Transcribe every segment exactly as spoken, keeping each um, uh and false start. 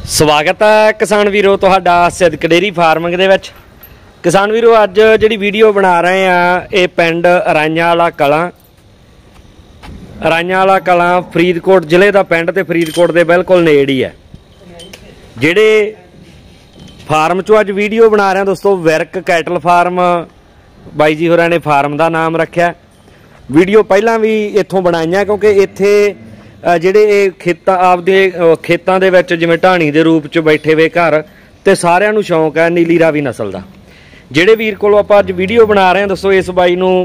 स्वागत है किसान वीरो तुहाडा सिद्दक डेयरी फार्मिंग दे विच। किसान वीरो अज जिहड़ी वीडियो बना रहे हैं ये पिंड राइयां वाला कलां राइयां वाला कलां फरीदकोट जिले का पिंड ते फरीदकोट के बिल्कुल नेड़ ही है। जिहड़े फार्म चो अज वीडियो बना रहे हैं दोस्तों विरक कैटल फार्म बाई जी होरां ने फार्म का नाम रखा। वीडियो पहलां भी इत्थों बनाईयां क्योंकि इत्थे ਜਿਹੜੇ ਇਹ ਖੇਤਾਂ ਆਪਦੇ ਖੇਤਾਂ ਦੇ ਵਿੱਚ ਜਿਵੇਂ ਢਾਣੀ ਦੇ ਰੂਪ ਚ ਬੈਠੇ ਵੇ ਘਰ ਤੇ ਸਾਰਿਆਂ ਨੂੰ ਸ਼ੌਂਕ ਹੈ ਨੀਲੀ ਰਾਵੀ ਨਸਲ ਦਾ। ਜਿਹੜੇ ਵੀਰ ਕੋਲੋਂ ਆਪਾਂ ਅੱਜ ਵੀਡੀਓ ਬਣਾ ਰਹੇ ਹਾਂ ਦੱਸੋ ਇਸ ਬਾਈ ਨੂੰ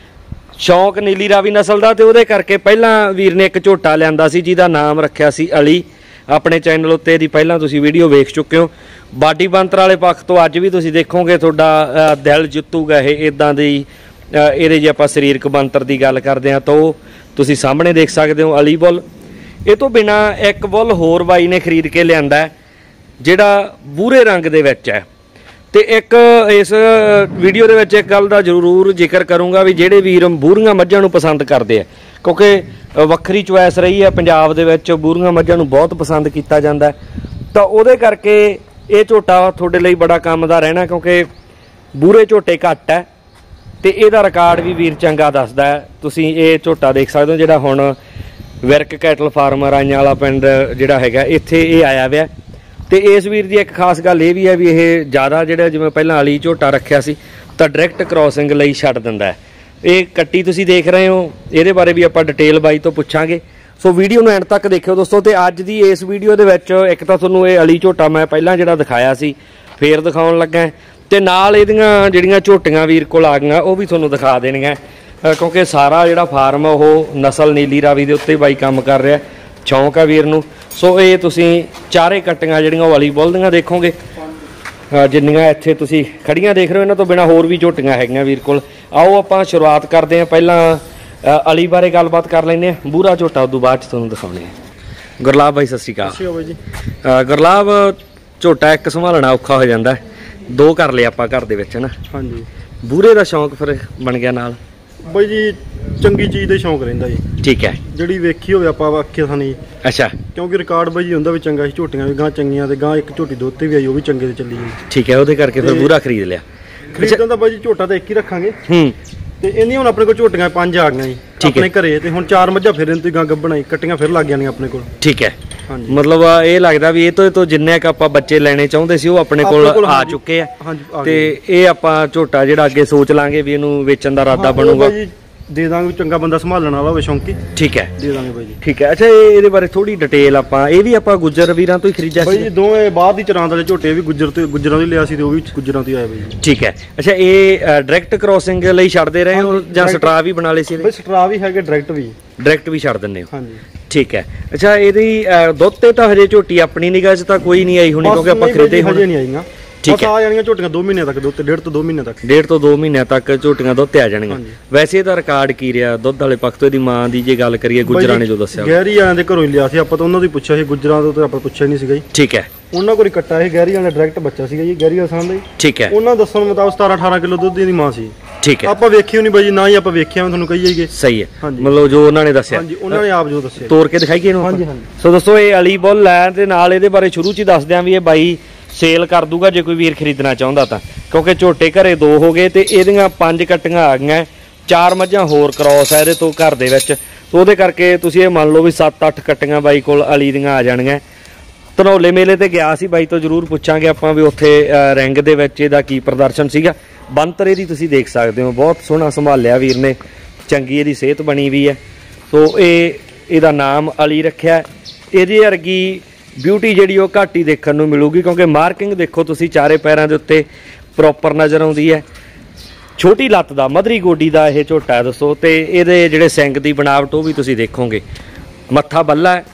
ਸ਼ੌਂਕ ਨੀਲੀ ਰਾਵੀ ਨਸਲ ਦਾ ਤੇ ਉਹਦੇ ਕਰਕੇ ਪਹਿਲਾਂ ਵੀਰ ਨੇ ਇੱਕ ਝੋਟਾ ਲਿਆਂਦਾ ਸੀ ਜਿਹਦਾ ਨਾਮ ਰੱਖਿਆ ਸੀ ਅਲੀ। ਆਪਣੇ ਚੈਨਲ ਉੱਤੇ ਇਹਦੀ ਪਹਿਲਾਂ ਤੁਸੀਂ ਵੀਡੀਓ ਵੇਖ ਚੁੱਕੇ ਹੋ। ਬਾਡੀ ਬੰਤਰ ਵਾਲੇ ਪੱਖ ਤੋਂ ਅੱਜ ਵੀ ਤੁਸੀਂ ਦੇਖੋਗੇ ਤੁਹਾਡਾ ਦਿਲ ਜਿੱਤੂਗਾ ਇਹ ਇਦਾਂ ਦੀ। ਇਹਦੇ ਜੇ ਆਪਾਂ ਸਰੀਰਕ ਬੰਤਰ ਦੀ ਗੱਲ ਕਰਦੇ ਹਾਂ ਤਾਂ ਉਹ ਤੁਸੀਂ ਸਾਹਮਣੇ ਦੇਖ ਸਕਦੇ ਹੋ ਅਲੀ ਬੁੱਲ। ਇਹ ਤੋਂ ਬਿਨਾ ਇੱਕ ਬੁੱਲ ਹੋਰ ਬਾਈ ਨੇ ਖਰੀਦ ਕੇ ਲਿਆਂਦਾ ਜਿਹੜਾ ਬੂਰੇ ਰੰਗ ਦੇ ਵਿੱਚ ਹੈ। ਤੇ ਇੱਕ ਇਸ ਵੀਡੀਓ ਦੇ ਵਿੱਚ ਇੱਕ ਗੱਲ ਦਾ ਜ਼ਰੂਰ ਜ਼ਿਕਰ ਕਰੂੰਗਾ ਵੀ ਜਿਹੜੇ ਵੀਰ ਬੂਰੀਆਂ ਮੱਝਾਂ ਨੂੰ ਪਸੰਦ ਕਰਦੇ ਆ ਕਿਉਂਕਿ ਵੱਖਰੀ ਚੁਆਇਸ ਰਹੀ ਹੈ ਪੰਜਾਬ ਦੇ ਵਿੱਚ ਬੂਰੀਆਂ ਮੱਝਾਂ ਨੂੰ ਬਹੁਤ ਪਸੰਦ ਕੀਤਾ ਜਾਂਦਾ ਤਾਂ ਉਹਦੇ ਕਰਕੇ ਇਹ ਝੋਟਾ ਤੁਹਾਡੇ ਲਈ ਬੜਾ ਕੰਮ ਦਾ ਰਹਿਣਾ ਕਿਉਂਕਿ ਬੂਰੇ ਝੋਟੇ ਘੱਟ ਹੈ ਤੇ ਇਹਦਾ ਰਿਕਾਰਡ ਵੀ ਵੀਰ ਚੰਗਾ ਦੱਸਦਾ ਹੈ। ਤੁਸੀਂ ਇਹ ਝੋਟਾ ਦੇਖ ਸਕਦੇ ਹੋ ਜਿਹੜਾ ਹੁਣ ਵਿਰਕ ਕੈਟਲ ਫਾਰਮ ਰਾਈਆਂ ਵਾਲਾ ਪਿੰਡ ਜਿਹੜਾ ਹੈਗਾ ਇੱਥੇ ਇਹ ਆਇਆ ਵਿਆ। ਤੇ ਇਸ ਵੀਰ ਦੀ ਇੱਕ ਖਾਸ ਗੱਲ ਇਹ ਵੀ ਹੈ ਵੀ ਇਹ ਜ਼ਿਆਦਾ ਜਿਹੜਾ ਜਿਵੇਂ ਪਹਿਲਾਂ ਅਲੀ ਝੋਟਾ ਰੱਖਿਆ ਸੀ ਤਾਂ ਡਾਇਰੈਕਟ ਕ੍ਰੋਸਿੰਗ ਲਈ ਛੱਡ ਦਿੰਦਾ ਹੈ। ਇਹ ਕੱਟੀ ਤੁਸੀਂ ਦੇਖ ਰਹੇ ਹੋ ਇਹਦੇ ਬਾਰੇ ਵੀ ਆਪਾਂ ਡਿਟੇਲ ਬਾਈ ਤੋਂ ਪੁੱਛਾਂਗੇ। ਸੋ ਵੀਡੀਓ ਨੂੰ ਐਂਡ ਤੱਕ ਦੇਖਿਓ ਦੋਸਤੋ। ਤੇ ਅੱਜ ਦੀ ਇਸ ਵੀਡੀਓ ਦੇ ਵਿੱਚ ਇੱਕ ਤਾਂ ਤੁਹਾਨੂੰ ਇਹ ਅਲੀ ਝੋਟਾ ਮੈਂ ਪਹਿਲਾਂ ਜਿਹੜਾ ਦਿਖਾਇਆ ਸੀ ਫੇਰ ਦਿਖਾਉਣ ਲੱਗਾ ਤੇ ਨਾਲ ਇਹਦੀਆਂ ਜਿਹੜੀਆਂ ਝੋਟੀਆਂ ਵੀਰ ਕੋਲ ਆ ਗਈਆਂ ਉਹ ਵੀ ਤੁਹਾਨੂੰ ਦਿਖਾ ਦੇਣੀਆਂ ਕਿਉਂਕਿ ਸਾਰਾ ਜਿਹੜਾ ਫਾਰਮ ਉਹ ਨਸਲ ਨੀਲੀ ਰਾਵੀ ਦੇ ਉੱਤੇ ਬਾਈ ਕੰਮ ਕਰ ਰਿਹਾ। ਸ਼ੌਂਕ ਆ ਵੀਰ ਨੂੰ। ਸੋ ਇਹ ਤੁਸੀਂ ਚਾਰੇ ਕੱਟੀਆਂ ਜਿਹੜੀਆਂ ਉਹ ਅਲੀ ਬੁੱਲ ਦੀਆਂ ਦੇਖੋਗੇ ਜਿੰਨੀਆਂ ਇੱਥੇ ਤੁਸੀਂ ਖੜੀਆਂ ਦੇਖ ਰਹੇ ਹੋ। ਇਹਨਾਂ ਤੋਂ ਬਿਨਾਂ ਹੋਰ ਵੀ ਝੋਟੀਆਂ ਹੈਗੀਆਂ ਵੀਰ ਕੋਲ। ਆਓ ਆਪਾਂ ਸ਼ੁਰੂਆਤ ਕਰਦੇ ਹਾਂ। ਪਹਿਲਾਂ ਅਲੀ ਬਾਰੇ ਗੱਲਬਾਤ ਕਰ ਲੈਂਦੇ ਹਾਂ। ਬੂਰਾ ਝੋਟਾ ਉਦੋਂ ਬਾਅਦ 'ਚ ਤੁਹਾਨੂੰ ਦਿਖਾਉਂਦੇ ਹਾਂ। ਗੁਰਲਾਬ ਬਾਈ ਸਤਿ ਸ਼੍ਰੀ ਅਕਾਲ ਜੀ। ਗੁਰਲਾਬ ਝੋਟਾ ਇੱਕ ਸੰਭਾਲਣਾ ਔਖਾ ਹੋ ਜਾਂਦਾ ਦੋ ਕਰ ਲਏ ਆਪਾਂ ਘਰ ਦੇ ਵਿੱਚ ਹੈ ਨਾ। ਹਾਂਜੀ ਬੂਰੇ ਦਾ ਸ਼ੌਂਕ ਫਿਰ ਬਣ ਗਿਆ ਨਾਲ ਬਾਈ ਜੀ। ਚੰਗੀ ਚੀਜ਼ ਦਾ ਸ਼ੌਂਕ ਰਹਿੰਦਾ ਜੀ। ਠੀਕ ਹੈ ਜਿਹੜੀ ਵੇਖੀ ਹੋਵੇ ਆਪਾਂ ਆਖਿਆ ਸਾਨੀ। ਅੱਛਾ ਕਿਉਂਕਿ ਰਿਕਾਰਡ ਬਾਈ ਜੀ ਹੁੰਦਾ ਵੀ ਚੰਗਾ ਸੀ ਝੋਟੀਆਂ ਵੀ ਗਾਂ ਚੰਗੀਆਂ ਤੇ ਗਾਂ ਇੱਕ ਝੋਟੀ ਦੋ ਉੱਤੇ ਵੀ ਆਈ ਉਹ ਵੀ ਚੰਗੇ ਤੇ ਚੱਲੀ ਜੀ। ਠੀਕ ਹੈ ਉਹਦੇ ਕਰਕੇ ਫਿਰ ਬੂਰਾ ਖਰੀਦ ਲਿਆ। ਖਰੀਦਣ ਦਾ ਬਾਈ ਜੀ ਝੋਟਾ ਤਾਂ ਇੱਕ ਹੀ ਰੱਖਾਂਗੇ। ਹੂੰ ਤੇ ਇੰਨੀ ਹੁਣ ਆਪਣੇ ਕੋਲ ਝੋਟੀਆਂ ਪੰਜ ਆ ਗਈਆਂ ਜੀ ਆਪਣੇ ਘਰੇ ਤੇ ਹੁਣ ਚਾਰ ਮੱਝਾਂ ਫਿਰ ਇਹਨਾਂ ਤੋਂ ਗਾਂ ਗੱਭਣਾ ਕੱਟੀਆਂ ਫਿਰ ਲੱਗ ਜਾਣੀਆਂ ਆਪਣੇ ਕੋਲ। ਠੀਕ ਹੈ ਮਤਲਬ ਇਹ ਲੱਗਦਾ ਵੀ ਇਹ ਤੋਂ ਤੋਂ ਜਿੰਨੇ ਕ ਆਪਾਂ ਬੱਚੇ ਲੈਣੇ ਚਾਹੁੰਦੇ ਸੀ ਉਹ ਆਪਣੇ ਕੋਲ ਆ ਚੁੱਕੇ ਆ ਤੇ ਇਹ ਆਪਾਂ ਝੋਟਾ ਜਿਹੜਾ ਅੱਗੇ ਸੋਚ ਲਾਂਗੇ ਵੀ ਇਹਨੂੰ ਵੇਚਣ ਦਾ ਇਰਾਦਾ ਬਣੂਗਾ। ਦੇ ਦਾਂਗੇ ਚੰਗਾ ਬੰਦਾ ਸੰਭਾਲਣ ਵਾਲਾ ਹੋਵੇ ਸ਼ੌਂਕੀ। ਠੀਕ ਹੈ ਦੇ ਦਾਂਗੇ ਬਾਈ ਜੀ। ਠੀਕ ਹੈ। ਅੱਛਾ ਇਹਦੇ ਬਾਰੇ ਥੋੜੀ ਡਿਟੇਲ ਆਪਾਂ ਇਹ ਵੀ ਆਪਾਂ ਗੁੱਜਰ ਵੀਰਾਂ ਤੋਂ ਹੀ ਖਰੀਦਿਆ ਸੀ ਬਾਈ ਜੀ। ਦੋਵੇਂ ਬਾਹਰ ਦੀ ਚਰਾਂ ਵਾਲੇ ਝੋਟੇ ਵੀ ਗੁੱਜਰ ਤੋਂ ਗੁੱਜਰਾਂ ਤੋਂ ਲਿਆ ਸੀ ਤੇ ਉਹ ਵੀ ਗੁੱਜਰਾਂ ਤੋਂ ਆਇਆ ਬਾਈ ਜੀ। ਠੀਕ ਹੈ। ਅੱਛਾ ਇਹ ਡਾਇਰੈਕਟ ਕ੍ਰੋਸਿੰਗ ਲਈ ਛੱਡਦੇ ਰਹੇ ਹੋ ਜਾਂ ਸਟਰਾ ਵੀ ਬਣਾ ਲਏ ਸੀ? ਬਾਈ ਸਟਰਾ ਵੀ ਹੈਗੇ ਡਾਇਰੈਕਟ ਵੀ ਡਾਇਰੈਕਟ ਵੀ ਛੱਡ ਦਿੰਦੇ ਹੋ। ਹਾਂਜੀ ਠੀਕ ਹੈ। ਅੱਛਾ ਇਹਦੀ ਦੁੱਧ ਤੇ ਤਾਂ ਹਜੇ ਝੋਟੀ ਆਪਣੀ ਨਿਗਾਹ 'ਚ ਤਾਂ ਕੋਈ ਨਹੀਂ ਆਈ ਹੋਣੀ ਕਿਉਂਕਿ ਆਪਾਂ ਖਰੀਦੇ ਹਜੇ ਨਹੀਂ ਆਈਆਂ। ਠੀਕ ਹੈ ਆ ਜਾਣੀਆਂ ਝੋਟੀਆਂ ਦੋ ਮਹੀਨੇ ਤੱਕ ਦੁੱਧ ਡੇਢ ਤੋਂ ਦੋ ਮਹੀਨੇ ਤੱਕ ਡੇਢ ਤੋਂ ਦੋ ਮਹੀਨਿਆਂ ਤੱਕ ਝੋਟੀਆਂ ਦੁੱਧ ਤੇ ਆ ਜਾਣਗੀਆਂ। ਵੈਸੇ ਇਹਦਾ ਰਿਕਾਰਡ ਕੀ ਰਿਹਾ ਦੁੱਧ ਵਾਲੇ ਪੱਖ ਤੋਂ? ਇਹਦੀ ਮਾਂ ਦੀ ਜੇ ਗੱਲ ਕਰੀਏ ਗੁੱਜਰਾਂ ਨੇ ਜੋ ਦੱਸਿਆ ਗਹਿਰੀ ਵਾਲਿਆਂ ਦੇ ਘਰੋਂ ਹੀ ਲਿਆ ਸੀ ਆਪਾਂ ਤਾਂ ਉਹਨਾਂ ਦੀ ਪੁੱਛਿਆ ਸੀ ਗੁੱਜਰਾਂ ਤੋਂ ਤਾਂ ਆਪਾਂ ਪੁੱਛਿਆ ਨਹੀਂ ਸੀਗਾ ਜੀ। ਠੀਕ ਹੈ ਉਹਨਾਂ ਕੋਲ ਕੱਟਾ ਸੀ ਗਹਿਰੀ ਵਾਲਾ ਡਾਇਰੈਕਟ ਬੱਚਾ ਸੀਗਾ ਜੀ ਗਹਿਰੀ ਵਾਲਾ ਸਾਂ ਦਾ ਜੀ। ਠੀਕ ਹੈ ਉਹਨਾਂ ਦੱਸਣ ਮੁਤਾਬਕ ਸਤਾਰਾਂ ਅਠਾਰਾਂ ਕਿਲੋ ਦੁੱਧ ਦੀ ਮਾਂ ਸੀ। ਠੀਕ ਹੈ ਆਪਾਂ ਵੇਖੀ ਨਹੀਂ ਬਾਈ ਜੀ ਨਾ ਹੀ ਆਪਾਂ ਵੇਖਿਆ ਮੈਂ ਤੁਹਾਨੂੰ ਕਹੀ ਜਾਈਏ। ਸਹੀ ਹੈ ਮਤਲਬ ਜੋ ਉਹਨਾਂ ਨੇ ਦੱਸਿਆ ਹਾਂਜੀ ਉਹਨਾਂ ਨੇ ਆਪ ਜੋ ਦੱਸਿਆ ਤੋੜ ਕੇ ਦਿਖਾਈਏ ਇਹਨੂੰ। ਹਾਂਜੀ ਹਾਂਜੀ ਸੋ ਦੋਸਤੋ ਇਹ ਅਲੀ ਬੁੱਲ ਹੈ ਤੇ ਨਾਲ ਇਹਦੇ ਬਾਰੇ ਸ਼ੁਰੂ 'ਚ ਹੀ ਦੱਸ ਦਿਆਂ ਵੀ ਇਹ ਬਾਈ ਸੇਲ ਕਰ ਦੂਗਾ ਜੇ ਕੋਈ ਵੀਰ ਖਰੀਦਣਾ ਚਾਹੁੰਦਾ ਤਾਂ ਕਿਉਂਕਿ ਝੋਟੇ ਘਰੇ ਦੋ ਹੋ ਗਏ ਤੇ ਇਹਦੀਆਂ ਪੰਜ ਕੱਟੀਆਂ ਆ ਗਈਆਂ ਚਾਰ ਮੱਝਾਂ ਹੋਰ ਕ੍ਰੋਸ ਹੈ ਇਹਦੇ ਤੋਂ ਘਰ ਦੇ ਵਿੱਚ। ਉਹਦੇ ਕਰਕੇ ਤੁਸੀਂ ਇਹ ਮੰਨ ਲਓ ਵੀ ਸੱਤ ਅੱਠ ਕੱਟੀਆਂ ਬਾਈ ਕੋਲ ਅਲੀ ਦੀਆਂ ਆ ਜਾਣਗੀਆਂ। ਧਨੌਲੇ ਮੇਲੇ ਤੇ ਗਿਆ ਸੀ ਬਾਈ ਤੋਂ ਜ਼ਰੂਰ ਪੁੱਛਾਂਗੇ ਆਪਾਂ ਵੀ ਉੱਥੇ ਰਿੰਗ ਦੇ ਵਿੱਚ ਇਹਦਾ ਕੀ ਪ੍ਰਦਰਸ਼ਨ ਸੀਗਾ। ਬੰਤਰ ਇਹਦੀ ਤੁਸੀਂ ਦੇਖ ਸਕਦੇ ਹੋ ਬਹੁਤ ਸੋਹਣਾ ਸੰਭਾਲਿਆ ਵੀਰ ਨੇ ਚੰਗੀ ਇਹਦੀ ਸਿਹਤ ਬਣੀ ਵੀ ਹੈ। ਸੋ ਇਹ ਇਹਦਾ ਨਾਮ ਅਲੀ ਰੱਖਿਆ। ਇਹਦੀ ਵਰਗੀ ਬਿਊਟੀ ਜਿਹੜੀ ਉਹ ਘੱਟ ਹੀ ਦੇਖਣ ਨੂੰ ਮਿਲੂਗੀ ਕਿਉਂਕਿ ਮਾਰਕਿੰਗ ਦੇਖੋ ਤੁਸੀਂ ਚਾਰੇ ਪੈਰਾਂ ਦੇ ਉੱਤੇ ਪ੍ਰੋਪਰ ਨਜ਼ਰ ਆਉਂਦੀ ਹੈ। ਛੋਟੀ ਲੱਤ ਦਾ ਮਧਰੀ ਗੋਡੀ ਦਾ ਇਹ ਝੋਟਾ ਹੈ ਦੋਸਤੋ ਤੇ ਇਹਦੇ ਜਿਹੜੇ ਸਿੰਗ ਦੀ ਬਣਾਵਟ ਉਹ ਵੀ ਤੁਸੀਂ ਦੇਖੋਗੇ। ਮੱਥਾ ਬੱਲਾ ਹੈ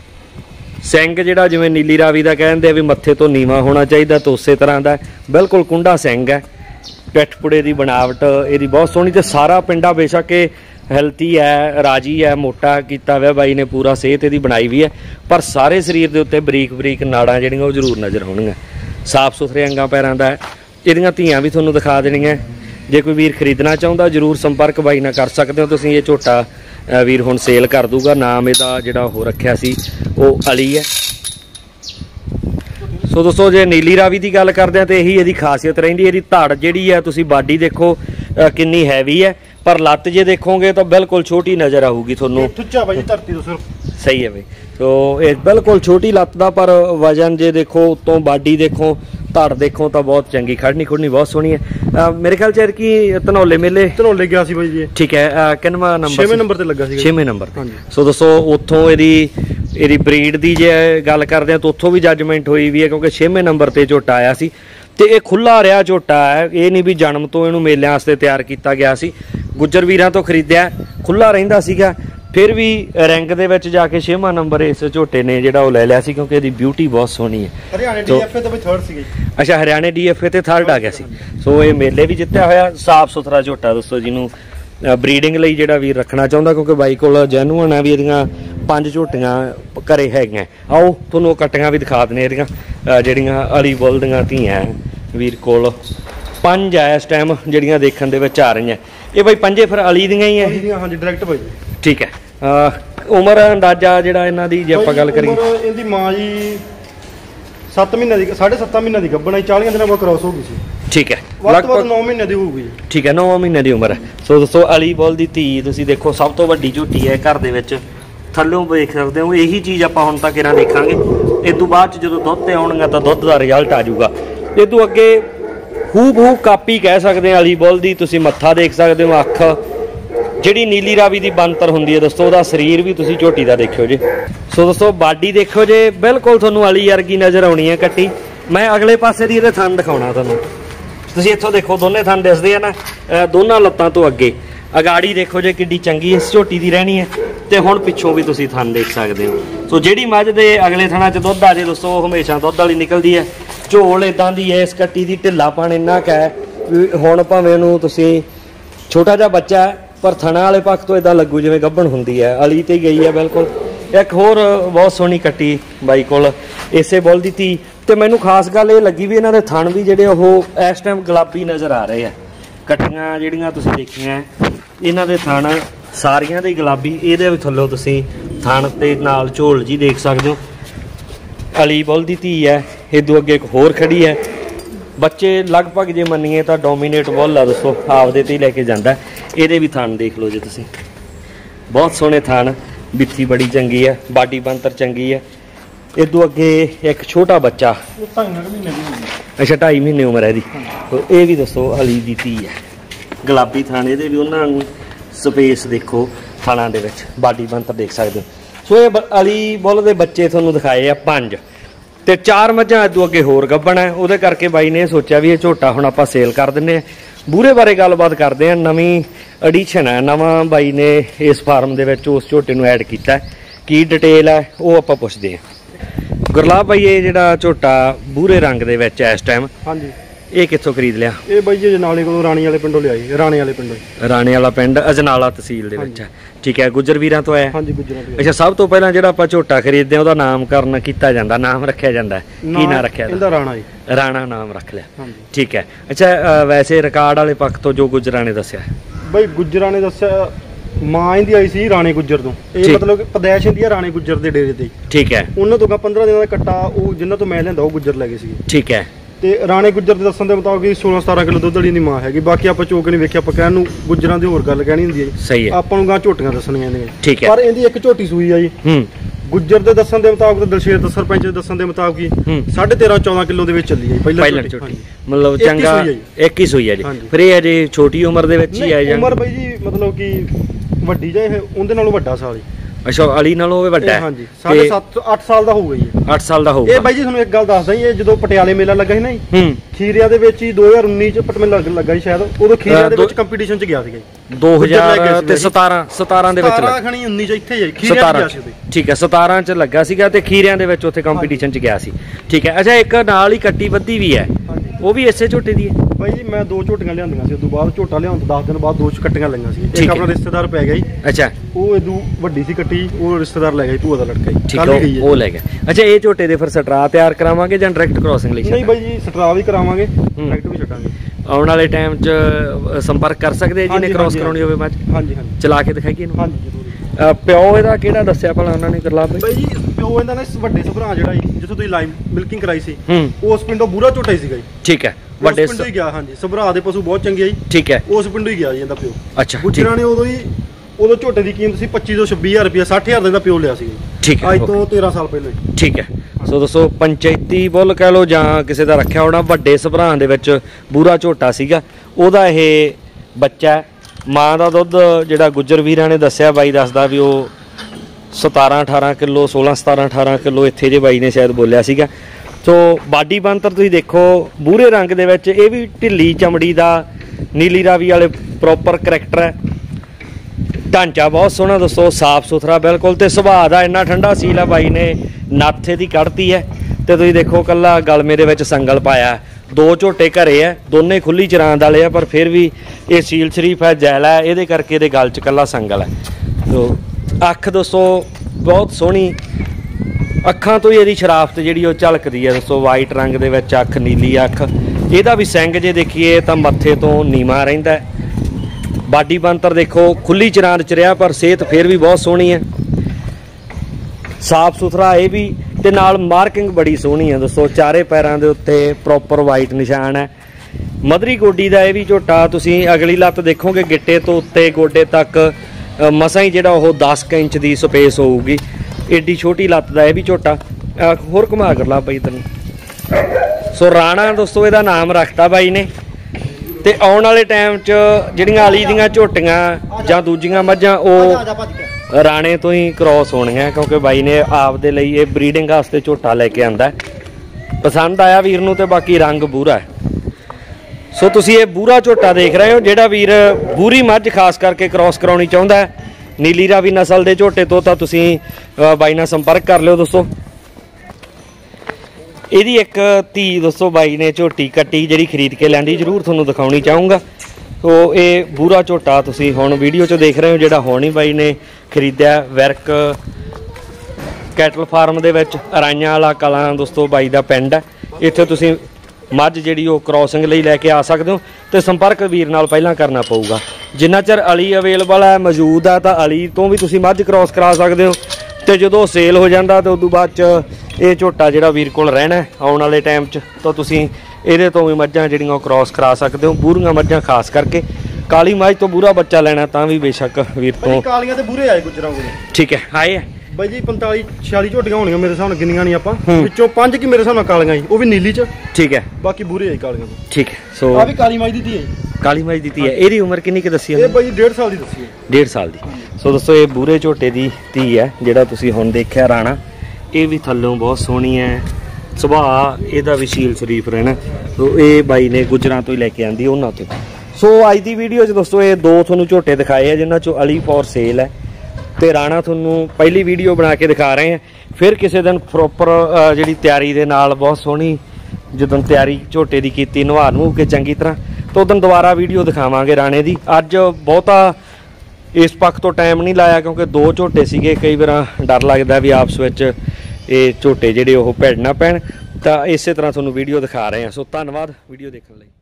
ਸਿੰਘ ਜਿਹੜਾ ਜਿਵੇਂ ਨੀਲੀ ਰਾਵੀ ਦਾ ਕਹਿੰਦੇ ਆ ਵੀ ਮੱਥੇ ਤੋਂ ਨੀਵਾਂ ਹੋਣਾ ਚਾਹੀਦਾ ਤਾਂ ਉਸੇ ਤਰ੍ਹਾਂ ਦਾ ਬਿਲਕੁਲ ਕੁੰਡਾ ਸਿੰਘ ਹੈ। ਪਿੱਠ ਪੁੜੇ ਦੀ ਬਣਾਵਟ ਇਹਦੀ ਬਹੁਤ ਸੋਹਣੀ ਤੇ ਸਾਰਾ ਪਿੰਡਾ ਬੇਸ਼ੱਕ ਇਹ ਹੈਲਥੀ ਹੈ ਰਾਜੀ ਹੈ ਮੋਟਾ ਕੀਤਾ ਹੋਇਆ ਬਾਈ ਨੇ ਪੂਰਾ ਸਿਹਤ ਇਹਦੀ ਬਣਾਈ ਵੀ ਹੈ ਪਰ ਸਾਰੇ ਸਰੀਰ ਦੇ ਉੱਤੇ ਬਰੀਕ ਬਰੀਕ ਨਾੜਾਂ ਜਿਹੜੀਆਂ ਉਹ ਜ਼ਰੂਰ ਨਜ਼ਰ ਆਉਣਗੀਆਂ। ਸਾਫ਼ ਸੁਥਰੇ ਅੰਗਾਂ ਪੈਰਾਂ ਦਾ ਇਹਦੀਆਂ ਧੀਆਂ ਵੀ ਤੁਹਾਨੂੰ ਦਿਖਾ ਦੇਣੀਆਂ। ਜੇ ਕੋਈ ਵੀਰ ਖਰੀਦਣਾ ਚਾਹੁੰਦਾ ਜ਼ਰੂਰ ਸੰਪਰਕ ਬਾਈ ਨਾਲ ਕਰ ਸਕਦੇ ਹੋ ਤੁਸੀਂ। ਇਹ ਝੋਟਾ ਵੀਰ ਹੁਣ ਸੇਲ ਕਰ ਦੂਗਾ। ਨਾਮ ਇਹਦਾ ਜਿਹੜਾ ਉਹ ਰੱਖਿਆ ਸੀ ਉਹ ਅਲੀ ਹੈ। ਸੋ ਦੋਸਤੋ ਜੇ ਨੀਲੀ ਰਾਵੀ ਦੀ ਗੱਲ ਕਰਦੇ ਆ ਤੇ ਇਹੀ ਇਹਦੀ ਖਾਸੀਅਤ ਰਹਿੰਦੀ, ਇਹਦੀ ਧੜ ਜਿਹੜੀ ਹੈ ਤੁਸੀਂ ਬਾਡੀ ਦੇਖੋ ਕਿੰਨੀ ਹੈਵੀ ਹੈ, ਪਰ ਲੱਤ ਜੇ ਦੇਖੋਗੇ ਤਾਂ ਬਿਲਕੁਲ ਛੋਟੀ ਨਜ਼ਰ ਆਊਗੀ ਤੁਹਾਨੂੰ। ਠੁੱਚਾ ਬਾਈ ਧਰਤੀ ਤੋਂ ਸਿਰਫ ਸਹੀ ਹੈ ਬਈ। ਸੋ ਇਹ ਬਿਲਕੁਲ ਛੋਟੀ ਲੱਤ ਦਾ, ਪਰ ਵਜਨ ਜੇ ਦੇਖੋ ਉੱਤੋਂ ਬਾਡੀ ਦੇਖੋ ਧੜ ਦੇਖੋ ਤਾਂ ਬਹੁਤ ਚੰਗੀ, ਖੜਨੀ ਖੁੜਨੀ ਬਹੁਤ ਸੋਹਣੀ ਹੈ। ਮੇਰੇ ਖਿਆਲ ਚ ਕੀ ਧਨੌਲੇ ਮੇਲੇ ਧਨੌਲੇ ਗਿਆ ਸੀ ਬਾਈ ਜੀ। ਠੀਕ ਹੈ, ਕਿੰਨਵਾਂ ਨੰਬਰ? ਛੇਵੇਂ ਨੰਬਰ ਤੇ ਲੱਗਾ ਸੀ। ਛੇਵੇਂ ਨੰਬਰ ਤੇ। ਸੋ ਦੋਸਤੋ ਉੱਥੋਂ ਇਹਦੀ ਇਹਦੀ ਬਰੀਡ ਦੀ ਜੇ ਗੱਲ ਕਰਦੇ ਆ ਤਾਂ ਉੱਥੋਂ ਵੀ ਜੱਜਮੈਂਟ ਹੋਈ ਵੀ ਹੈ, ਕਿਉਂਕਿ ਛੇਵੇਂ ਨੰਬਰ ਤੇ ਝੋਟਾ ਆਇਆ ਸੀ ਤੇ ਇਹ ਖੁੱਲਾ ਰਿਹਾ ਝੋਟਾ ਹੈ। ਇਹ ਨਹੀਂ ਵੀ ਜਨਮ ਤੋਂ ਇਹਨੂੰ ਮੇਲਿਆਂ ਵਾਸਤੇ ਤਿਆਰ ਕੀਤਾ ਗਿਆ ਸੀ, ਗੁੱਜਰ ਵੀਰਾਂ ਤੋਂ ਖਰੀਦਿਆ, ਖੁੱਲਾ ਰਹਿੰਦਾ ਸੀਗਾ। ਫਿਰ ਵੀ ਰੈਂਕ ਦੇ ਵਿੱਚ ਜਾ ਕੇ ਛੇਵਾਂ ਨੰਬਰ ਇਸ ਝੋਟੇ ਨੇ ਜਿਹੜਾ ਉਹ ਲੈ ਲਿਆ ਸੀ, ਕਿਉਂਕਿ ਇਹਦੀ ਬਿਊਟੀ ਬਹੁਤ ਸੋਹਣੀ ਹੈ। ਹਰਿਆਣੇ ਡੀਐਫਏ ਤੇ ਵੀ ਥਰਡ ਸੀਗੀ। ਅੱਛਾ, ਹਰਿਆਣੇ ਡੀਐਫਏ ਤੇ ਥਰਡ ਆ ਗਿਆ ਸੀ। ਸੋ ਇਹ ਮੇਲੇ ਵੀ ਜਿੱਤਿਆ ਹੋਇਆ, ਸਾਫ ਸੁਥਰਾ ਝੋਟਾ ਦੋਸਤੋ, ਜਿਹਨੂੰ ਬਰੀਡਿੰਗ ਲਈ ਜਿਹੜਾ ਵੀ ਰੱਖਣਾ ਚਾਹੁੰਦਾ, ਕਿਉਂਕਿ ਬਾਈ ਕੋਲ ਜੈਨੂਅਨ ਹੈ ਵੀ ਇਹਦੀਆਂ ਪੰਜ ਝੋਟੀਆਂ ਘਰੇ ਹੈਗੀਆਂ। ਆਓ ਤੁਹਾਨੂੰ ਕੱਟੀਆਂ ਵੀ ਦਿਖਾ ਦਿੰਦੇ ਇਹਦੀਆਂ, ਜਿਹੜੀਆਂ ਅਲੀ ਬੁੱਲ ਦੀਆਂ ਧੀਆਂ ਵੀਰ ਕੋਲ ਪੰਜ ਆ ਇਸ ਟਾਈਮ ਜਿਹੜੀਆਂ ਦੇਖਣ ਦੇ ਵਿੱਚ ਆ ਰਹੀਆਂ। ਇਹ ਬਾਈ ਪੰਜੇ ਫਿਰ ਅਲੀ ਦੀਆਂ ਹੀ ਹੈ? ਹਾਂਜੀ, ਡਾਇਰੈਕਟ ਬਾਈ। ਠੀਕ ਹੈ। ਉਮਰ ਅੰਦਾਜ਼ਾ ਜਿਹੜਾ ਇਹਨਾਂ ਦੀ ਜੇ ਆਪਾਂ ਗੱਲ ਕਰੀਏ? ਇਹਦੀ ਮਾਂ ਜੀ ਸੱਤ ਮਹੀਨੇ ਦੀ, ਸਾਢੇ ਸੱਤਾਂ ਮਹੀਨੇ ਦੀ ਗੱਭਣ ਹੈ, ਚਾਲੀਆਂ ਦਿਨਾਂ ਬਾਅਦ ਕ੍ਰਾਸ ਹੋ ਗਈ ਸੀ। ਠੀਕ ਹੈ, ਲਗਭਗ ਨੌ ਮਹੀਨੇ ਦੀ ਹੋਊਗੀ। ਠੀਕ ਹੈ, ਨੌ ਮਹੀਨੇ ਦੀ ਉਮਰ ਹੈ। ਸੋ ਦੋਸਤੋ ਅਲੀ ਬੁੱਲ ਦੀ ਧੀ ਤੁਸੀਂ ਦੇਖੋ, ਸਭ ਤੋਂ ਵੱਡੀ ਝੋਟੀ ਹੈ ਘਰ ਦੇ ਵਿੱਚ, ਥੱਲੋਂ ਵੇਖ ਸਕਦੇ ਹੋ। ਇਹੀ ਚੀਜ਼ ਆਪਾਂ ਹੁਣ ਤੱਕ ਇਹਨਾਂ ਦੇਖਾਂਗੇ। ਇਹ ਤੋਂ ਬਾਅਦ ਚ ਜਦੋਂ ਦੁੱਧ ਤੇ ਆਉਣਗਾ ਤਾਂ ਦੁੱਧ ਦਾ ਰਿਜ਼ਲਟ ਆ ਜਾਊਗਾ। ਇਹ ਤੋਂ ਅੱਗੇ ਹੂ ਬਹੂ ਕਾਪੀ ਕਹਿ ਸਕਦੇ ਆ ਅਲੀ ਬੁੱਲ ਦੀ। ਤੁਸੀਂ ਮੱਥਾ ਦੇਖ ਸਕਦੇ ਹੋ, ਅੱਖ ਜਿਹੜੀ ਨੀਲੀ ਰਾਵੀ ਦੀ ਬੰਤਰ ਹੁੰਦੀ ਹੈ ਦੋਸਤੋ, ਉਹਦਾ ਸਰੀਰ ਵੀ ਤੁਸੀਂ ਝੋਟੀ ਦਾ ਦੇਖਿਓ ਜੇ। ਸੋ ਦੋਸਤੋ ਬਾਡੀ ਦੇਖੋ ਜੇ, ਬਿਲਕੁਲ ਤੁਹਾਨੂੰ ਅਲੀ ਵਰਗੀ ਨਜ਼ਰ ਆਉਣੀ ਹੈ ਕੱਟੀ। ਮੈਂ ਅਗਲੇ ਪਾਸੇ ਦੀ ਇਹਦੇ ਥਣ ਦਿਖਾਉਣਾ ਤੁਹਾਨੂੰ। ਤੁਸੀਂ ਇੱਥੋਂ ਦੇਖੋ, ਦੋਨੇ ਥਣ ਦਿਸਦੇ ਆ ਨਾ, ਦੋਨਾਂ ਲੱਤਾਂ ਤੋਂ ਅੱਗੇ ਅਗਾੜੀ ਦੇਖੋ ਜੇ ਕਿੱਡੀ ਚੰਗੀ ਇਸ ਝੋਟੀ ਦੀ ਰਹਿਣੀ ਹੈ, ਤੇ ਹੁਣ ਪਿੱਛੋਂ ਵੀ ਤੁਸੀਂ ਥਣ ਦੇਖ ਸਕਦੇ ਹੋ। ਸੋ ਜਿਹੜੀ ਮੱਝ ਦੇ ਅਗਲੇ ਥਣਾਂ 'ਚ ਦੁੱਧ ਆ ਜੇ ਦੋਸਤੋ, ਉਹ ਹਮੇਸ਼ਾ ਦੁੱਧ ਵਾਲੀ ਨਿਕਲਦੀ ਹੈ। ਝੋਲ ਇਦਾਂ ਦੀ ਹੈ ਇਸ ਕੱਟੀ ਦੀ, ਢਿੱਲਾਪਣ ਇੰਨਾ ਕੁ ਹੈ ਵੀ ਹੁਣ ਭਾਵੇਂ ਉਹਨੂੰ ਤੁਸੀਂ ਛੋਟਾ ਜਿਹਾ ਬੱਚਾ ਹੈ, ਪਰ ਥਣਾ ਵਾਲੇ ਪੱਖ ਤੋਂ ਇਦਾਂ ਲੱਗੂ ਜਿਵੇਂ ਗੱਭਣ ਹੁੰਦੀ ਹੈ। ਅਲੀ ਤੇ ਗਈ ਹੈ ਬਿਲਕੁਲ। ਇੱਕ ਹੋਰ ਬਹੁਤ ਸੋਹਣੀ ਕੱਟੀ ਬਾਈ ਕੋਲ ਇਸੇ ਬੁੱਲ ਦੀ ਧੀ, ਤੇ ਮੈਨੂੰ ਖਾਸ ਗੱਲ ਇਹ ਲੱਗੀ ਵੀ ਇਹਨਾਂ ਦੇ ਥਣ ਵੀ ਜਿਹੜੇ ਉਹ ਇਸ ਟਾਈਮ ਗੁਲਾਬੀ ਨਜ਼ਰ ਆ ਰਹੇ ਆ। ਕੱਟੀਆਂ ਜਿਹੜੀਆਂ ਤੁਸੀਂ ਦੇਖੀਆਂ ਇਹਨਾਂ ਦੇ ਥਣ ਸਾਰੀਆਂ ਦੇ ਗੁਲਾਬੀ। ਇਹਦੇ ਵੀ ਥੱਲੋਂ ਤੁਸੀਂ ਥਣ ਤੇ ਨਾਲ ਝੋਲ ਜੀ ਦੇਖ ਸਕਦੇ ਹੋ। ਅਲੀ ਬੁੱਲ ਦੀ ਧੀ ਹੈ। ਇਦੋਂ ਅੱਗੇ ਇੱਕ ਹੋਰ ਖੜੀ ਹੈ। ਬੱਚੇ ਲਗਭਗ ਜੇ ਮੰਨੀਏ ਤਾਂ ਡੋਮੀਨੇਟ ਬੁੱਲ ਆ ਦੋਸਤੋ, ਆਪਦੇ ਤੇ ਹੀ ਲੈ ਕੇ ਜਾਂਦਾ। ਇਹਦੇ ਵੀ ਥਣ ਦੇਖ ਲਓ ਜੇ ਤੁਸੀਂ, ਬਹੁਤ ਸੋਹਣੇ ਥਣ, ਬਿੱਥੀ ਬੜੀ ਚੰਗੀ ਹੈ, ਬਾਡੀ ਬੰਤਰ ਚੰਗੀ ਹੈ। ਇਦੋਂ ਅੱਗੇ ਇੱਕ ਛੋਟਾ ਬੱਚਾ, ਅੱਛਾ ਢਾਈ ਮਹੀਨੇ ਉਮਰ ਹੈ ਇਹਦੀ। ਇਹ ਵੀ ਦੱਸੋ ਅਲੀ ਦੀ ਧੀ ਹੈ, ਗੁਲਾਬੀ ਥਣ ਇਹਦੇ ਵੀ, ਉਹਨਾਂ ਨੂੰ ਸਪੇਸ ਦੇਖੋ ਥਣਾਂ ਦੇ ਵਿੱਚ, ਬਾਡੀ ਬੰਤਰ ਦੇਖ ਸਕਦੇ ਹੋ। ਸੋ ਇਹ ਅਲੀ ਬੁੱਲ ਦੇ ਬੱਚੇ ਤੁਹਾਨੂੰ ਦਿਖਾਏ ਆ ਪੰਜ, ਤੇ ਚਾਰ ਮੱਝਾਂ ਇਦੋਂ ਅੱਗੇ ਹੋਰ ਗੱਭਣ ਹੈ। ਉਹਦੇ ਕਰਕੇ ਬਾਈ ਨੇ ਸੋਚਿਆ ਵੀ ਇਹ ਝੋਟਾ ਹੁਣ ਆਪਾਂ ਸੇਲ ਕਰ ਦਿੰਦੇ ਹਾਂ। ਬੂਰੇ ਬਾਰੇ ਗੱਲਬਾਤ ਕਰਦੇ ਹਾਂ, ਨਵੀਂ ਐਡੀਸ਼ਨ ਹੈ, ਨਵਾਂ ਬਾਈ ਨੇ ਇਸ ਫਾਰਮ ਦੇ ਵਿੱਚ ਉਸ ਝੋਟੇ ਨੂੰ ਐਡ ਕੀਤਾ। ਕੀ ਡਿਟੇਲ ਹੈ ਉਹ ਆਪਾਂ ਪੁੱਛਦੇ ਹਾਂ। ਗੁਰਲਾਬ ਬਾਈ, ਇਹ ਜਿਹੜਾ ਝੋਟਾ ਬੂਰੇ ਰੰਗ ਦੇ ਵਿੱਚ ਹੈ ਇਸ ਟਾਈਮ, ਹਾਂਜੀ, ਇਹ ਕਿੱਥੋਂ ਖਰੀਦ ਲਿਆ? ਇਹ ਬਾਈ ਜੀ ਅਜਨਾਲੇ ਕੋਲੋਂ, ਰਾਣੀ ਵਾਲੇ ਪਿੰਡੋਂ ਲਿਆਈ। ਰਾਣੇ ਵਾਲੇ ਪਿੰਡੋਂ। ਰਾਣੇ ਵਾਲਾ ਪਿੰਡ ਅਜਨਾਲਾ ਤਹਿਸੀਲ ਦੇ ਵਿੱਚ ਹੈ। ਠੀਕ ਹੈ, ਗੁੱਜਰ ਵੀਰਾਂ ਤੋਂ ਆਇਆ? ਹਾਂਜੀ, ਗੁੱਜਰਾਂ ਤੋਂ। ਅੱਛਾ, ਸਭ ਤੋਂ ਪਹਿਲਾਂ ਜਿਹੜਾ ਆਪਾਂ ਝੋਟਾ ਖਰੀਦਦੇ ਆ ਉਹਦਾ ਨਾਮਕਰਨ ਕੀਤਾ ਜਾਂਦਾ, ਨਾਮ ਰੱਖਿਆ ਜਾਂਦਾ। ਕੀ ਨਾਮ ਰੱਖਿਆ ਇਹਦਾ? ਰਾਣਾ ਜੀ। ਰਾਣਾ ਨਾਮ ਰੱਖ ਲਿਆ। ਠੀਕ ਹੈ। ਅੱਛਾ, ਵੈਸੇ ਰਿਕਾਰਡ ਵਾਲੇ ਪੱਖ ਤੋਂ ਜੋ ਗੁੱਜਰਾਂ ਨੇ ਦੱਸਿਆ? ਬਾਈ ਗੁੱਜਰਾਂ ਨੇ ਦੱਸਿਆ ਮਾਂ ਇਹਦੀ ਆਈ ਸੀ ਰਾਣੇ ਗੁੱਜਰ ਤੋਂ। ਇਹ ਮਤਲਬ ਕਿ ਪਦੈਸ਼ ਹੁੰਦੀ ਹੈ ਰਾਣੇ ਗੁੱਜਰ ਦੇ ਡੇਰੇ ਤੇ। ਠੀਕ ਹੈ। ਉਹਨਾਂ ਤੋਂ ਪੰਦਰਾਂ ਦਿਨਾਂ ਦਾ ਕੱਟਾ ਉਹ ਜਿੰਨਾਂ ਤੋਂ ਮੈਂ ਲੈਂਦਾ ਉਹ ਗੁੱਜਰ ਲੈ ਗਏ ਸੀ। ਠੀਕ ਹੈ। ਤੇ ਰਾਣੇ ਗੁੱਜਰ ਦੇ ਦੱਸਣ ਦੇ ਮੁਤਾਬਕ ਸੋਲਾਂ ਸਤਾਰਾਂ ਕਿਲੋ ਦੁੱਧ ਵਾਲੀ ਦੀ ਮਾਂ ਹੈਗੀ। ਬਾਕੀ ਆਪਾਂ ਚੋਕ ਨਹੀਂ ਵੇਖਿਆ, ਆਪਾਂ ਕਹਿਣ ਨੂੰ ਗੁੱਜਰਾਂ ਦੀ ਹੋਰ ਗੱਲ ਕਹਿਣੀ ਹੁੰਦੀ ਹੈ। ਸਹੀ ਹੈ। ਆਪਾਂ ਨੂੰ ਗਾਂ ਝੋਟੀਆਂ ਦੱਸਣੀਆਂ ਨੇ। ਠੀਕ ਹੈ। ਪਰ ਇਹਦੀ ਇੱਕ ਝੋਟੀ ਸੂਈ ਆ ਜੀ। ਹੂੰ। ਗੁੱਜਰ ਦੇ ਦੱਸਣ ਦੇ ਮੁਤਾਬਕ, ਦਲਸ਼ੇਰ ਦਾ ਸਰਪੰਚ ਦੇ ਦੱਸਣ ਦੇ ਮੁਤਾਬਕ ਸਾਢੇ ਤੇਰਾਂ ਚੌਦਾਂ ਕਿਲੋ ਦੇ ਵਿੱਚ ਚੱਲੀ ਹੈ ਪਹਿਲਾਂ ਝੋਟੀ। ਮਤਲਬ ਚੰਗਾ ਇੱਕ ਹੀ ਸੂਈ ਹੈ ਜੀ। ਫਿਰ ਇਹ ਅਜੇ ਛੋਟੀ ਉਮਰ ਦੇ ਵਿੱਚ ਹੀ ਆ ਜਾਂ ਉਮਰ ਬਾਈ ਜੀ ਮਤਲਬ ਕਿ ਵੱਡੀ ਜਾਏ ਉਹਦੇ ਨਾਲੋਂ ਵੱਡਾ ਸਾਲ ਹੀ। ਅੱਛਾ, ਅਲੀ ਨਾਲੋਂ ਉਹ ਵੱਡਾ ਹੈ? ਹਾਂਜੀ, ਸਾਢੇ ਸੱਤ ਅੱਠ ਸਾਲ ਦਾ ਹੋਊਗਾ ਜੀ। ਅੱਠ ਸਾਲ ਦਾ ਹੋਊਗਾ। ਇਹ ਬਾਈ ਜੀ ਤੁਹਾਨੂੰ ਇੱਕ ਗੱਲ ਦੱਸਦਾ ਜੀ, ਇਹ ਜਦੋਂ ਪਟਿਆਲੇ ਮੇਲਾ ਲੱਗਾ ਸੀ ਨਾ ਜੀ, ਹੂੰ, ਖੀਰਿਆ ਦੇ ਵਿੱਚ ਹੀ ਦੋ ਹਜ਼ਾਰ ਉੱਨੀ ਚ ਪਟਮੇਲਾ ਲੱਗਾ ਸੀ ਸ਼ਾਇਦ, ਉਦੋਂ ਖੀਰਿਆ ਦੇ ਵਿੱਚ ਕੰਪੀਟੀਸ਼ਨ ਚ ਗਿਆ ਸੀਗਾ ਜੀ। ਦੋ ਹਜ਼ਾਰ ਤੇ ਸਤਾਰਾਂ ਸਤਾਰਾਂ ਦੇ ਵਿੱਚ ਲੱਗਾ। ਸਤਾਰਾਂ ਖਣੀ ਉੱਨੀ ਚ ਇੱਥੇ ਹੀ ਖੀਰਿਆ ਗਿਆ ਸੀ ਉਹਦੇ। ਠੀਕ ਹੈ, ਸਤਾਰਾਂ ਚ ਲੱਗਾ ਸੀਗਾ ਤੇ ਖੀਰਿਆਂ ਦੇ ਵਿੱਚ ਉੱਥੇ ਕੰਪੀਟੀਸ਼ਨ ਚ ਗਿਆ ਸੀ। ਠੀਕ ਹੈ। ਅੱਛਾ, ਇੱਕ ਨਾਲ ਹੀ ਕੱਟੀ ਬੱਧੀ ਵੀ ਹੈ, ਉਹ ਵੀ ਇਸੇ ਝੋਟੇ ਦੀ ਹੈ? ਬਾਈ ਜੀ ਮੈਂ ਦੋ ਝੋਟੀਆਂ ਲਿਆਂਦੀਆਂ ਸੀ, ਉਦੋਂ ਬਾਅਦ ਝੋਟਾ ਲਿਆਉਣ ਤੋਂ ਦਸ ਦਿਨ ਬਾਅਦ ਦੋ ਕੱਟੀਆਂ ਲਈਆਂ ਸੀ। ਇੱਕ ਆਪਣਾ ਰਿਸ਼ਤੇਦਾਰ ਪੈ ਗਿਆ ਜੀ। ਅੱਛਾ। ਉਹ ਇਦੋਂ ਵੱਡੀ ਸੀ ਕੱਟੀ, ਉਹ ਰਿਸ਼ਤੇਦਾਰ ਲੈ ਗਿਆ ਭੂਆ ਦਾ ਲੜਕਾ ਜੀ। ਠੀਕ ਹੈ, ਉਹ ਲੈ ਗਿਆ। ਅੱਛਾ, ਇਹ ਝੋਟੇ ਦੇ ਫਿਰ ਸਟਰਾ ਤਿਆਰ ਕਰਾਵਾਂਗੇ ਜਾਂ ਡਾਇਰੈਕਟ ਕ੍ਰੋਸਿੰਗ ਲਈ? ਨਹੀਂ ਬਾਈ ਜੀ, ਸਟਰਾ ਵੀ ਕਰਾਵਾਂਗੇ, ਡਾਇਰੈਕਟ ਵੀ ਛੱਡਾਂਗੇ। ਆਉਣ ਵਾਲੇ ਟਾਈਮ 'ਚ ਸੰਪਰਕ ਕਰ ਸਕਦੇ ਜਿਹਨੇ ਕ੍ਰੋਸ ਕਰਾਉਣੀ ਹੋਵੇ ਮੱਝ? ਹਾਂਜੀ ਹਾਂਜੀ। ਚਲਾ ਕੇ ਦਿਖਾਈਏ ਇਹਨੂੰ? ਹਾਂਜੀ ਜ਼ਰੂਰ। ਪਿਓ ਇਹਦਾ ਕਿਹੜਾ ਦੱਸਿਆ ਭਲਾ ਉਹਨਾਂ ਨੇ ਗੁਰਲਾਬ ਬਾਈ ਜੀ? ਪਿਓ ਇਹਦਾ ਨਾ ਵੱਡੇ ਸਭਰਾ ਜਿਹੜਾ ਜੀ ਜਿੱਥੋਂ ਤੁਸੀਂ ਲਾਈਵ ਮਿਲਕਿੰਗ ਕਰਾਈ ਸੀ ਉਸ ਪਿੰਡੋਂ ਬੂਰਾ ਝੋਟਾ ਹੀ ਸੀਗਾ ਜੀ। ਠੀਕ ਹੈ, ਵੱਡੇ ਪਿੰਡੋਂ ਹੀ ਗਿਆ। ਹਾਂਜੀ, ਸਭਰਾ ਦੇ ਪਸ਼ੂ ਬਹੁਤ ਚੰਗੇ ਜੀ। ਠੀਕ ਹੈ, ਉਸ ਪਿੰਡੋਂ ਹੀ ਗਿਆ ਜੀ ਇਹਦਾ ਪਿਓ। ਅੱਛਾ, ਗੁੱਜਰਾਂ ਨੇ ਉਦੋਂ ਹੀ ਉਦੋਂ ਝੋਟੇ ਦੀ ਕੀਮਤ ਸੀ ਪੱਚੀ ਤੋਂ ਛੱਬੀ ਹਜ਼ਾਰ ਰੁਪਇਆ, ਸੱਠ ਹਜ਼ਾਰ ਦਾ ਪਿਓ ਲਿਆ ਸੀ। ਠੀਕ ਹੈ, ਅੱਜ ਤੋਂ ਤੇਰਾਂ ਸਾਲ ਪਹਿਲਾਂ। ਠੀਕ ਹੈ, ਸੋ ਦੋਸਤੋ ਪੰਚਾਇਤੀ ਬੁੱਲ ਕਹਿ ਲਓ ਜਾਂ ਕਿਸੇ ਦਾ ਰੱਖਿਆ ਹੋਣਾ, ਵੱਡੇ ਸਭਰਾਂ ਦੇ ਵਿੱਚ ਬੂਰਾ ਝੋਟਾ ਸੀਗਾ, ਉਹਦਾ ਇਹ ਬੱਚਾ। ਮਾਂ ਦਾ ਦੁੱਧ ਜਿਹੜਾ ਗੁੱਜਰ ਵੀਰਾਂ ਨੇ ਦੱਸਿਆ, ਬਾਈ ਦੱਸਦਾ ਵੀ ਉਹ ਸਤਾਰਾਂ ਅਠਾਰਾਂ ਕਿਲੋ, ਸੋਲਾਂ ਸਤਾਰਾਂ ਅਠਾਰਾਂ ਕਿਲੋ ਇੱਥੇ ਜੇ ਬਾਈ ਨੇ ਸ਼ਾਇਦ ਬੋਲਿਆ ਸੀਗਾ। ਸੋ ਬਾਡੀ ਬਣਤਰ ਤੁਸੀਂ ਦੇਖੋ, ਬੂਰੇ ਰੰਗ ਦੇ ਵਿੱਚ, ਇਹ ਵੀ ਢਿੱਲੀ ਚਮੜੀ ਦਾ, ਨੀਲੀ ਰਾਵੀ ਵਾਲੇ ਪ੍ਰੋਪਰ ਕਰੈਕਟਰ ਹੈ। ਢਾਂਚਾ ਬਹੁਤ ਸੋਹਣਾ ਦੋਸਤੋ, ਸਾਫ ਸੁਥਰਾ ਬਿਲਕੁਲ, ਤੇ ਸੁਭਾਅ ਦਾ ਇੰਨਾ ਠੰਡਾ ਸੀਲ ਆ, ਬਾਈ ਨੇ ਨਾਥੇ ਦੀ ਕੱਢਤੀ ਹੈ। ਤੇ ਤੁਸੀਂ ਦੇਖੋ ਕੱਲਾ ਗਲਮੇ ਦੇ ਵਿੱਚ ਸੰਗਲ ਪਾਇਆ, ਦੋ ਝੋਟੇ ਘਰੇ ਹੈ, ਦੋਨੇ ਖੁੱਲੀ ਚਰਾਂਦ ਵਾਲੇ ਆ, ਪਰ ਫਿਰ ਵੀ ਇਹ ਸੀਲ ਸ਼ਰੀਫ ਹੈ, ਜੈਲ ਹੈ, ਇਹਦੇ ਕਰਕੇ ਇਹਦੇ ਗਲ 'ਚ ਕੱਲਾ ਸੰਗਲ ਹੈ। ਸੋ ਅੱਖ ਦੋਸਤੋ ਬਹੁਤ ਸੋਹਣੀ, ਅੱਖਾਂ ਤੋਂ ਹੀ ਇਹਦੀ ਸ਼ਰਾਫਤ ਜਿਹੜੀ ਉਹ ਝਲਕਦੀ ਹੈ ਦੋਸਤੋ, ਵਾਈਟ ਰੰਗ ਦੇ ਵਿੱਚ ਅੱਖ, ਨੀਲੀ ਅੱਖ। ਇਹਦਾ ਵੀ ਸਿੰਗ ਜੇ ਦੇਖੀਏ ਤਾਂ ਮੱਥੇ ਤੋਂ ਨੀਵਾਂ ਰਹਿੰਦਾ। ਬਾਡੀ ਬਣਤਰ ਦੇਖੋ, ਖੁੱਲੀ ਚਰਾਂਦ ਚ ਰਿਹਾ, ਪਰ ਸਿਹਤ ਫਿਰ ਵੀ ਬਹੁਤ ਸੋਹਣੀ ਹੈ, ਸਾਫ ਸੁਥਰਾ ਇਹ ਵੀ, ਤੇ ਨਾਲ ਮਾਰਕਿੰਗ ਬੜੀ ਸੋਹਣੀ ਹੈ ਦੋਸਤੋ, ਚਾਰੇ ਪੈਰਾਂ ਦੇ ਉੱਤੇ ਪ੍ਰੋਪਰ ਵਾਈਟ ਨਿਸ਼ਾਨ ਹੈ। ਮਧਰੀ ਗੋਡੀ ਦਾ ਇਹ ਵੀ ਝੋਟਾ, ਤੁਸੀਂ ਅਗਲੀ ਲੱਤ ਦੇਖੋਗੇ ਗਿੱਟੇ ਤੋਂ ਉੱਤੇ ਗੋਡੇ ਤੱਕ ਮਸਾਂ ਹੀ ਜਿਹੜਾ ਉਹ ਦਸ ਕੁ ਇੰਚ ਦੀ ਸਪੇਸ ਹੋਊਗੀ, ਏਡੀ ਛੋਟੀ ਲੱਤ ਦਾ ਇਹ ਵੀ ਝੋਟਾ। ਹੋਰ ਘੁਮਾ ਕਰ ਲਾ ਬਾਈ ਤੈਨੂੰ। ਸੋ ਰਾਣਾ ਦੋਸਤੋ ਇਹਦਾ ਨਾਮ ਰੱਖਤਾ ਬਾਈ ਨੇ, ਤੇ ਆਉਣ ਵਾਲੇ ਟਾਈਮ 'ਚ ਜਿਹੜੀਆਂ ਅਲੀ ਦੀਆਂ ਝੋਟੀਆਂ ਜਾਂ ਦੂਜੀਆਂ ਮੱਝਾਂ ਉਹ ਰਾਣੇ ਤੋਂ ਹੀ ਕ੍ਰੋਸ ਹੋਣੀਆਂ, ਕਿਉਂਕਿ ਬਾਈ ਨੇ ਆਪਦੇ ਲਈ ਇਹ ਬਰੀਡਿੰਗ ਵਾਸਤੇ ਝੋਟਾ ਲੈ ਕੇ ਆਂਦਾ। ਪਸੰਦ ਆਇਆ ਵੀਰ ਨੂੰ, ਤੇ ਬਾਕੀ ਰੰਗ ਬੂਰਾ ਹੈ। ਸੋ ਤੁਸੀਂ ਇਹ ਬੂਰਾ ਝੋਟਾ ਦੇਖ ਰਹੇ ਹੋ। ਜਿਹੜਾ ਵੀਰ ਬੂਰੀ ਮੱਝ ਖਾਸ ਕਰਕੇ ਕ੍ਰੋਸ ਕਰਾਉਣੀ ਚਾਹੁੰਦਾ ਨੀਲੀ ਰਾਵੀ ਨਸਲ ਦੇ ਝੋਟੇ ਤੋਂ, ਤਾਂ ਤੁਸੀਂ ਬਾਈ ਨਾਲ ਸੰਪਰਕ ਕਰ ਲਿਓ ਦੋਸਤੋ। ਇਹਦੀ ਇੱਕ ਧੀ ਦੋਸਤੋ ਬਾਈ ਨੇ ਝੋਟੀ ਕੱਟੀ, ਜਿਹੜੀ ਖਰੀਦ ਕੇ ਲੈਂਦੀ, ਜ਼ਰੂਰ ਤੁਹਾਨੂੰ ਦਿਖਾਉਣੀ ਚਾਹੂੰਗਾ। ਸੋ ਇਹ ਬੂਰਾ ਝੋਟਾ ਤੁਸੀਂ ਹੁਣ ਵੀਡੀਓ 'ਚ ਦੇਖ ਰਹੇ ਹੋ, ਜਿਹੜਾ ਹੁਣ ਹੀ ਬਾਈ ਨੇ ਖਰੀਦਿਆ ਵੈਰਕ ਕੈਟਲ ਫਾਰਮ ਦੇ ਵਿੱਚ। ਅਰਾਈਆਂ ਵਾਲਾ ਕਲਾਂ ਦੋਸਤੋ ਬਾਈ ਦਾ ਪਿੰਡ ਹੈ, ਇੱਥੇ ਤੁਸੀਂ ਮੱਝ ਜਿਹੜੀ ਉਹ ਕ੍ਰੋਸਿੰਗ ਲਈ ਲੈ ਕੇ ਆ ਸਕਦੇ ਹੋ, ਤੇ ਸੰਪਰਕ ਵੀਰ ਨਾਲ ਪਹਿਲਾਂ ਕਰਨਾ ਪਊਗਾ। ਜਿੰਨਾ ਚਿਰ ਅਲੀ ਅਵੇਲੇਬਲ ਹੈ, ਮੌਜੂਦ ਆ, ਤਾਂ ਅਲੀ ਤੋਂ ਵੀ ਤੁਸੀਂ ਮੱਝ ਕ੍ਰੋਸ ਕਰਾ ਸਕਦੇ ਹੋ, ਤੇ ਜਦੋਂ ਸੇਲ ਹੋ ਜਾਂਦਾ ਤੇ ਉਦੋਂ ਬਾਅਦ 'ਚ ਇਹ ਝੋਟਾ ਜਿਹੜਾ ਵੀਰ ਕੋਲ ਰਹਿਣਾ ਆਉਣ ਵਾਲੇ ਟਾਈਮ 'ਚ, ਤਾਂ ਤੁਸੀਂ ਇਹਦੇ ਤੋਂ ਵੀ ਮੱਝਾਂ ਜਿਹੜੀਆਂ ਉਹ ਕ੍ਰੋਸ ਕਰਾ ਸਕਦੇ ਹੋ। ਬੂਰੀਆਂ ਮੱਝਾਂ ਖਾਸ ਕਰਕੇ, ਕਾਲੀ ਮੱਝ ਤੋਂ ਬੂਰਾ ਬੱਚਾ ਲੈਣਾ ਤਾਂ ਵੀ ਬੇਸ਼ੱਕ ਵੀਰ ਤੋਂ। ਕਾਲੀਆਂ ਤੇ ਬੂਰੇ ਆਏ ਗੁੱਜਰਾਂ ਕੋਲ। ਠੀਕ ਹੈ, ਆਏ ਹੈ ਬਾਈ ਜੀ ਪੰਤਾਲੀ ਛਿਆਲੀ ਝੋਟੀਆਂ ਹੋਣੀਆਂ ਮੇਰੇ ਹਿਸਾਬ ਨਾਲ, ਗਿਣੀਆਂ ਨਹੀਂ ਆਪਾਂ, ਵਿੱਚੋਂ ਪੰਜ ਕੀ ਮੇਰੇ ਹਿਸਾਬ ਨਾਲ ਕਾਲੀਆਂ ਜੀ, ਉਹ ਵੀ ਨੀਲੀ 'ਚ। ਠੀਕ ਹੈ, ਬਾਕੀ ਬੂਰੇ ਆਈ ਕਾਲੀਆਂ। ਠੀਕ ਹੈ, ਸੋ ਆ ਵੀ ਕਾਲੀ ਮੱਝ ਦੀ ਧੀ ਹੈ, ਕਾਲੀ ਮੱਝ ਦੀ ਧੀ ਹੈ। ਇਹਦੀ ਉਮਰ ਕਿੰਨੀ ਕਿ ਦੱਸੀ? ਇਹ ਬਾਈ ਜੀ ਡੇਢ ਸਾਲ ਦੀ ਦੱਸੀ ਹੈ। ਡੇਢ ਸਾਲ ਦੀ। ਸੋ ਦੋਸਤੋ ਇਹ ਬੂਰੇ ਝੋਟੇ ਦੀ ਧੀ ਹੈ, ਜਿਹੜਾ ਤੁਸੀਂ ਹੁਣ ਦੇਖਿਆ ਰਾਣਾ। ਇਹ ਵੀ ਥੱਲੋਂ ਬਹੁਤ ਸੋਹਣੀ ਹੈ, ਸੁਭਾਅ ਇਹਦਾ ਵੀ ਸ਼ੀਲ ਸ਼ਰੀਫ ਰਹਿਣਾ। ਸੋ ਇਹ ਬਾਈ ਨੇ ਗੁੱਜਰਾਂ ਤੋਂ ਹੀ ਲੈ ਕੇ ਆਂਦੀ, ਉਹਨਾਂ ਤੋਂ। ਸੋ ਅੱਜ ਦੀ ਵੀਡੀਓ 'ਚ ਦੋਸਤੋ ਇਹ ਦੋ ਤੁਹਾਨੂੰ ਝੋਟੇ ਦਿਖਾਏ ਆ, ਜਿਨ੍ਹਾਂ 'ਚੋਂ ਅਲੀ ਫੋਰ ਸੇਲ ਹੈ, ਤੇ ਰਾਣਾ ਤੁਹਾਨੂੰ ਪਹਿਲੀ ਵੀਡੀਓ ਬਣਾ ਕੇ ਦਿਖਾ ਰਹੇ ਹਾਂ। ਫਿਰ ਕਿਸੇ ਦਿਨ ਪ੍ਰੋਪਰ ਜਿਹੜੀ ਤਿਆਰੀ ਦੇ ਨਾਲ ਬਹੁਤ ਸੋਹਣੀ ਜਦੋਂ ਤਿਆਰੀ ਝੋਟੇ ਦੀ ਕੀਤੀ, ਨਵਾ ਨੂੰ ਕੇ ਚੰਗੀ ਤਰ੍ਹਾਂ, ਤਾਂ ਉਦੋਂ ਦੁਬਾਰਾ ਵੀਡੀਓ ਦਿਖਾਵਾਂਗੇ ਰਾਣੇ ਦੀ। ਅੱਜ ਬਹੁਤਾ ਇਸ ਪੱਖ ਤੋਂ ਟਾਈਮ ਨਹੀਂ ਲਾਇਆ, ਕਿਉਂਕਿ ਦੋ ਝੋਟੇ ਸੀਗੇ, ਕਈ ਵਾਰ ਡਰ ਲੱਗਦਾ ਵੀ ਆਪਸ ਵਿੱਚ ਇਹ ਝੋਟੇ ਜਿਹੜੇ ਉਹ ਭਿੜ ਨਾ ਪੈਣ, ਤਾਂ ਇਸੇ ਤਰ੍ਹਾਂ ਤੁਹਾਨੂੰ ਵੀਡੀਓ ਦਿਖਾ ਰਹੇ ਹਾਂ। ਸੋ ਧੰਨਵਾਦ ਵੀਡੀਓ ਦੇਖਣ ਲਈ।